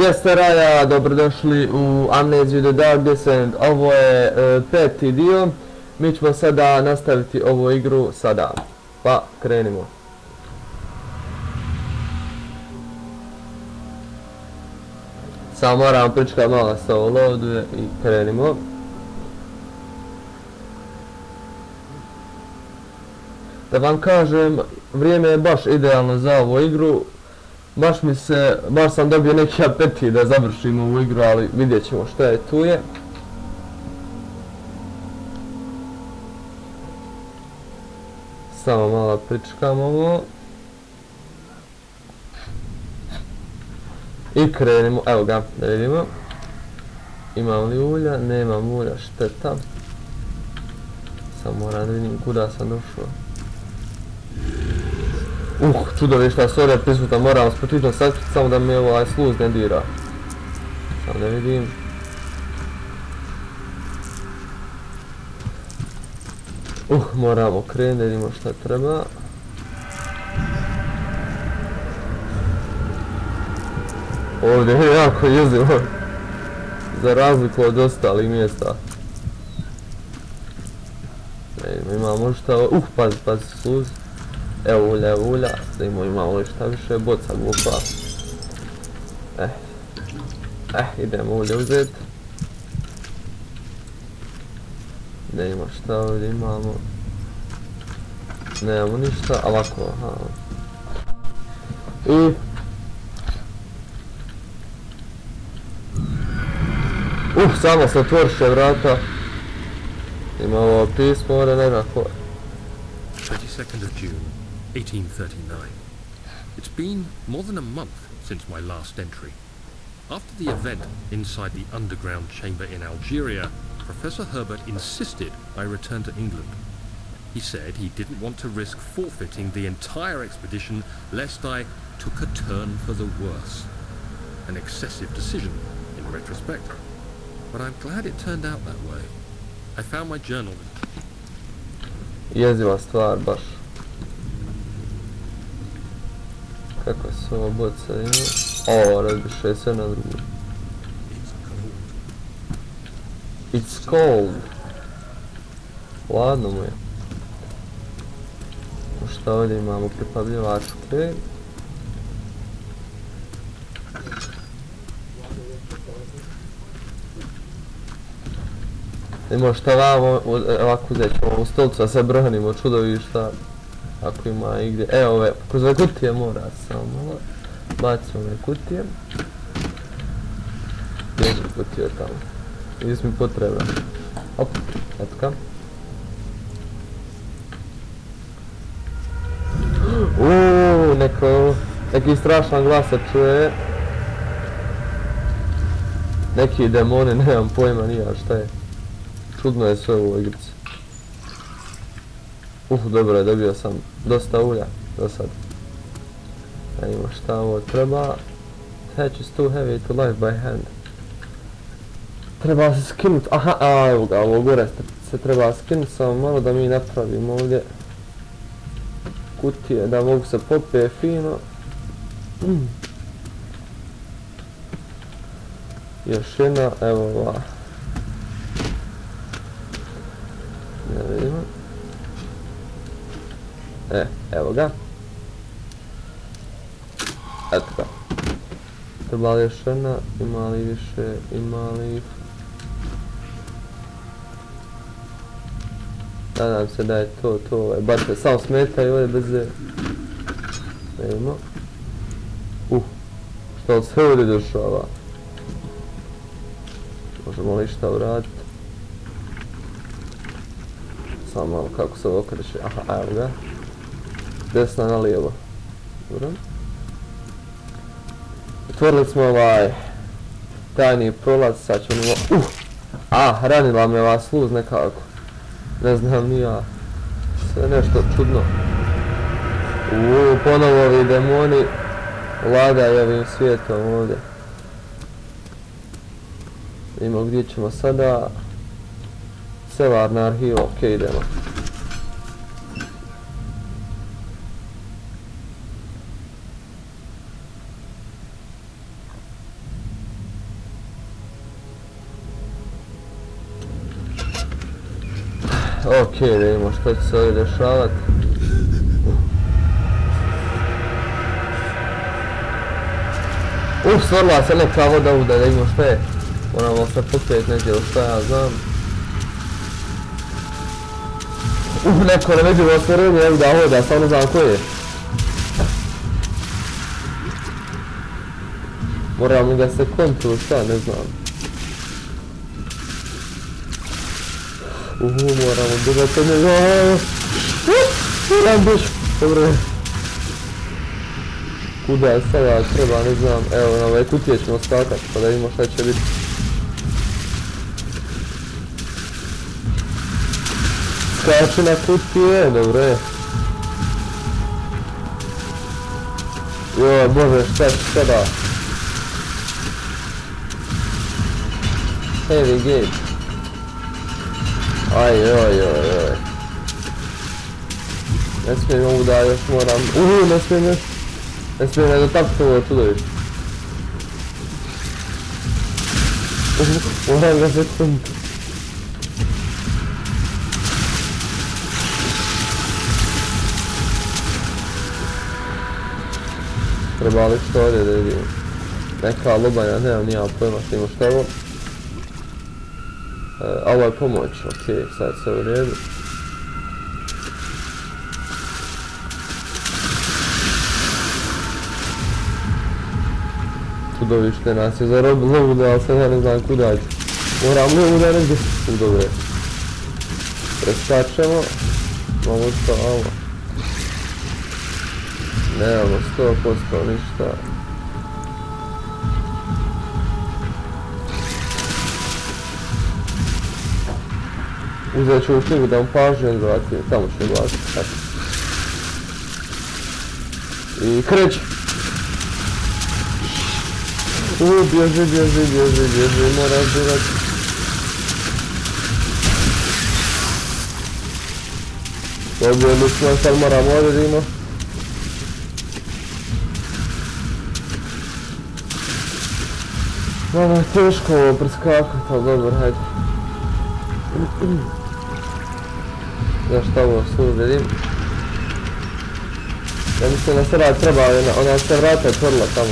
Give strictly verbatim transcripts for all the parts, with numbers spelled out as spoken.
Gdje ste raja, dobrodošli u Amnesiju The Dark Desent. Ovo je uh, peti dio. Mi ćemo sada nastaviti ovu igru sada. Pa krenimo. Samo moram pričkati malo sa ovo loaduje i krenimo. Da vam kažem, vrijeme je baš idealno za ovu igru. Baš mi se, baš sam dobio neki apetit da završim ovu igru, ali vidjet ćemo što je tu je. Samo malo pričkam ovo. I krenimo, evo ga, da vidimo. Imam li ulja? Nemam ulja, šteta. Samo moram da vidim kuda sam došao. Uh, čudovišta, sorry je prisutan, moram spočitno sakriti samo da mi ovaj sluz ne dira. Samo da vidim. Uh, moramo krenuti da vidimo šta treba. Ovdje je jako jezivo. Za razliku od ostalih mjesta. Ne, imamo šta, uh, pazi, pazi sluz. Evo ulja, evo ulja, da imamo imamo šta više, boca glupa. Eh, eh, idemo ulje uzeti. Da ima šta ovdje imamo. Nemamo ništa, ovako, aha. I... Uh, samo se otvoriše vrata. Ima ovo pismo ovdje nekako. twenty-second of June, eighteen thirty-nine. It's been more than a month since my last entry. After the event inside the underground chamber in Algeria, Professor Herbert insisted I return to England. He said he didn't want to risk forfeiting the entire expedition lest I took a turn for the worse. An excessive decision, in retrospect. But I'm glad it turned out that way. I found my journal. Jeziva stvar baš. Kako se ovo boca ima? O, razbiše se na drugu. It's cold. Ladno mu je. Šta ovdje imamo? Pripabljivačke. Imamo šta vamo, ovako uzet ćemo ovu stolicu da se branimo čudovišta. Ako ima igdje, evo ove, kroz ove kutije mora samo malo. Bacimo ove kutije. Gdje će kutije tamo? Gdje mi potrebna. Hop, etka. Uuuu, neko, neki strašan glas se čuje. Neki demoni, nemam pojma nija šta je. Čudno je sve u ovoj igrici. Uf, dobro je, dobio sam dosta ulja do sad. Da ima šta ovo treba. Hatch is too heavy to lift by hand. Treba se skinut, aha, a evo ga, ovo gore se treba skinut, samo malo da mi napravimo ovdje kutije, da mogu se popije fino. Mm. Još jedna, evo ova. Da vidimo. E, evo ga. Eto ga. Treba li još jedna, ima li više, ima li... Nadam se da je to, to ovaj, baš me samo smetaju ovdje bez... Ne vidimo. Uh, što li se ovdje došava? Možemo li šta uraditi? Samo malo kako se ovo okreće, aha, evo ga. Desna na lijevo. Dobro. Otvorili smo ovaj tajni prolaz, sad ćemo... Uh! Ah, ranila me ova sluz nekako. Ne znam ni ja. Sve nešto čudno. Uuu, ponovo ovi demoni vladaju ovim svijetom ovdje. Vidimo gdje ćemo sada. Selarna arhiva, okej, idemo. Ok, da vidimo što će se ovdje dešavati. Uf, stvorila se neka voda ovdje, da vidimo što je. Moramo se popet negdje u što ja znam. Uf, neko nevidljivo stvorenje, evo da voda, samo ne znam ko je. Moramo ga se kontu, šta, ne znam. Uhu, moramo držati od njega. Moram biš, dobro. Kuda je sada treba, ne znam. Evo, na ovaj kutije ćemo skakat, pa da vidimo šta će biti. Skači na kutije, dobro je. Joj, bože, šta će sada? Heavy gate. Aj, joj, joj, joj. Ne smijem ovu da još moram... Uhu, ne smijem još... Ne smijem ne dotapiti ovo čudovište. Uhu, moram ga sekund. Treba li što ovdje da vidim? Neka lobanja, nemam nijam pojma što ima što je ovo. A ovo je pomoć, okej, sad se u redu. Čudovište nas je zarobilo ovdje, ali sad ja ne znam kuda ću. Moram li ovdje negdje? U dobre. Preskačemo. Imamo što ovo. Nemamo sto posto ništa. Uzet ću u knjigu da vam pažnju vratim, tamo ću glasiti, tako. I kreći! Uuu, bježi, bježi, bježi, bježi, mora zbirati. Dobijeli smo, sad moramo ovdje da ima. Malo je teško ovo preskakati, ali dobro, hajde. Za šta ovo služi, vidim. Ja mislim da se rad treba, ona se vrata otvorila tamo.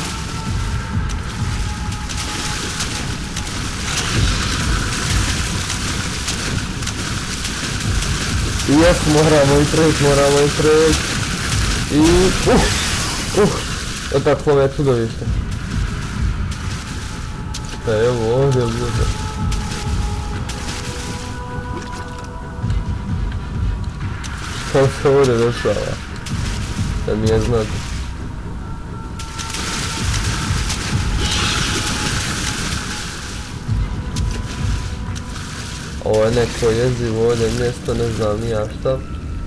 I jes, moramo i preći, moramo i preći. I... Uh! Uh! Eto tako ovo je čudovište. Šta je ovo ovdje bude? Šta se ovdje dešava? Da mi je znati. Ovo je neko jezivo ovdje mjesto, ne znam ni ja šta.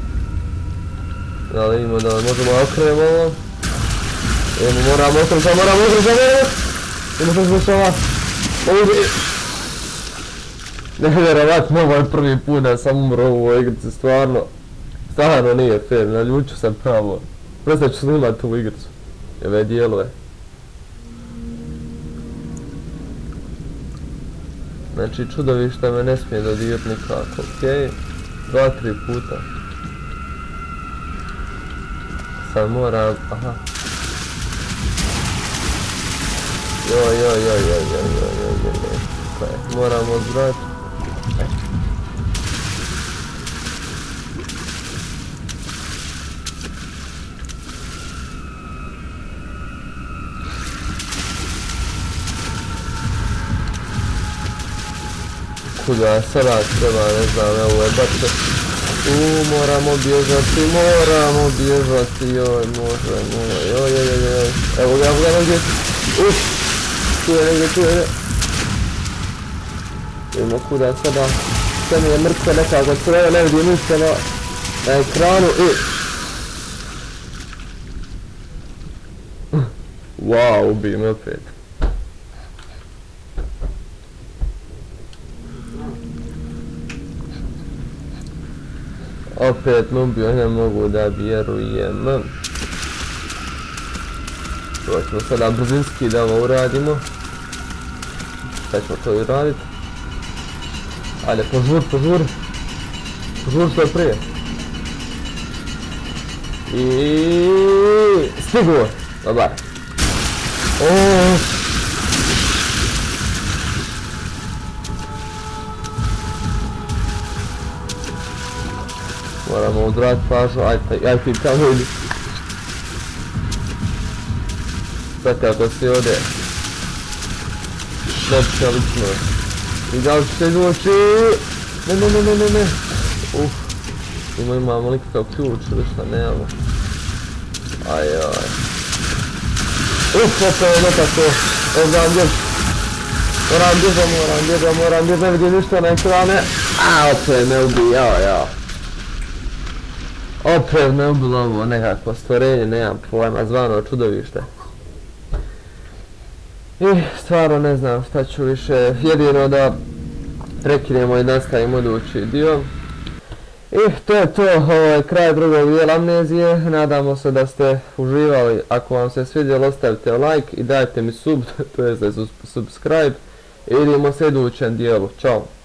Da li vidimo da možemo okrenemo ovo. Evo moramo okrenuti, moramo okrenuti, moramo! Idemo što se dešava. Ovdje... Nevjerovatno, ovo je prvi put da sam umro u ovoj igrici, stvarno. Stvarno nije fair, naljuču sam pravo. Prestat ću snimat ovu igricu. I ove dijelove. Znači čudovišta me ne smije dodirat nikako, okej. Dva, tri puta. Sad moram, aha. Joj, joj, joj, joj, joj, joj, joj, joj, joj. Moramo zbrati. Kuda sada treba, ne znam, evo je bače. Uuu, moramo bježati, moramo bježati, joj, može, može, joj, joj, joj, joj. Evo ga, evo ga negdje. Uff, tu je negdje, tu je negdje. Vidimo kuda sada. Sve mi je mrtvo nekako crveno, ne vidim ništa na, na ekranu i... Wow, ubij me opet. Opet me ubio, ne mogu da vjerujem. To ćemo sada brzinski da ovo uradimo. Sad ćemo to uraditi. Ajde, požur, požur. Žur što prije. I stigu. Dobar. Oooo. Moramo udrat pažu, aj ti tamo ili. Sad kako si ovdje. Dobće lično. I da li će se izvući? Ne, ne, ne, ne, ne, ne. Uf. Ima imamo likakav ključ ili šta, nemamo. Aj, aj. Uf, opet je nekako. Moram bježati. Moram bježati, moram bježati, moram bježati, ne vidim ništa na ekrane. A, opet me ubijao, ja. Opet me ubilo ovo nekakvo stvorenje, nemam pojma, zvano čudovište. I stvarno ne znam šta ću više, jedino da prekinemo i nastavimo idući dio. I to je to, ovo je kraj drugog dijela Amnezije, nadamo se da ste uživali, ako vam se svidjelo ostavite like i dajte mi sub, to je za subscribe i vidimo se u idućem dijelu, čao.